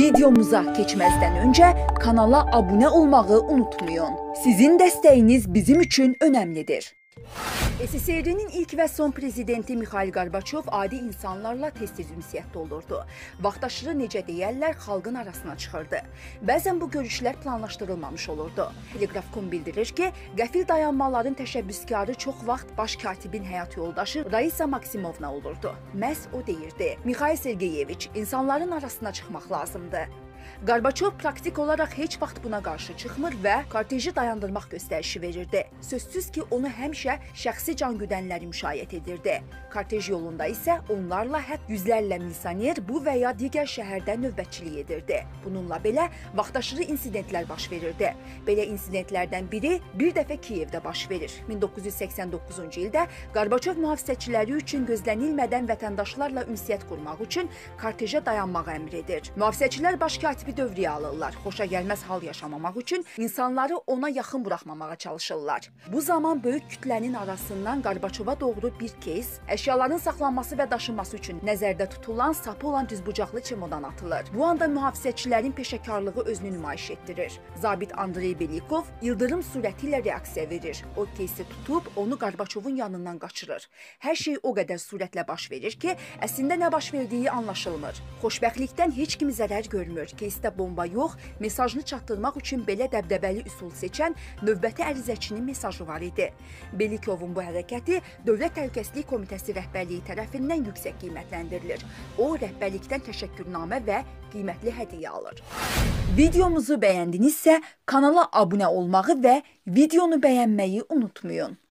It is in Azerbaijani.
Videomuza keçməzdən öncə kanala abunə olmağı unutmayın. Sizin dəstəyiniz bizim üçün önəmlidir. SSRİ-nin ilk və son prezidenti Mikhail Gorbaçov adi insanlarla tez-tez ünsiyyətdə olurdu. Vaxtaşırı necə deyərlər, xalqın arasına çıxırdı. Bəzən bu görüşlər planlaşdırılmamış olurdu. Telegraf.com bildirir ki, qəfil dayanmaların təşəbbüskarı çox vaxt baş katibin həyat yoldaşı Raisa Maksimovna olurdu. Məhz o deyirdi: Mikhail Sergeyeviç, insanların arasına çıxmaq lazımdır. Gorbaçov praktik olaraq heç vaxt buna qarşı çıxmır və korteji dayandırmaq göstərişi verirdi. Sözsüz ki, onu həmişə şəxsi can güdənləri müşayiət edirdi. Kortej yolunda isə onlarla hətta yüzlərlə misioner bu və ya digər şəhərdə növbətçilik edirdi. Bununla belə vaxtaşırı insidentlər baş verirdi. Belə insidentlərdən biri bir dəfə Kiyevdə baş verir. 1989-cu ildə Gorbaçov mühafizəçiləri üçün gözlənilmədən vətəndaşlarla ünsiyyət qurmaq üçün korteja dayanmağı əmr edir. Mühafizəçilər baş katibi dövrəyə alırlar. Xoşa gəlməz hal yaşamamaq üçün insanları ona yaxın buraxmamağa çalışırlar. Bu zaman böyük kütlənin arasından Gorbaçova doğru bir keys, əşyaların saxlanması və daşınması üçün nəzərdə tutulan sapı olan düzbucaqlı çemodan atılır. Bu anda mühafizəçilərin peşəkarlığı özünü nümayiş etdirir. Zabit Andrey Belikov ildırım sürəti ilə reaksiya verir. O keysi tutub onu Gorbaçovun yanından qaçırır. Hər şey o qədər sürətlə baş verir ki, əslində nə baş verdiyi anlaşılmır. Xoşbəxtlikdən heç kim zərər görmür. Keysdə bomba yox, mesajını çatdırmaq üçün belə dəbdəbəli üsul seçən növbəti ərizəçinin mesajı var idi. Belikovun bu hərəkəti Dövlət Təhlükəsizlik Komitəsi rəhbərliyi tərəfindən yüksək qiymətləndirilir. O, rəhbərlikdən təşəkkürnamə və qiymətli hədiyyə alır. Videomuzu bəyəndinizsə, kanala abunə olmağı və videonu bəyənməyi unutmayın.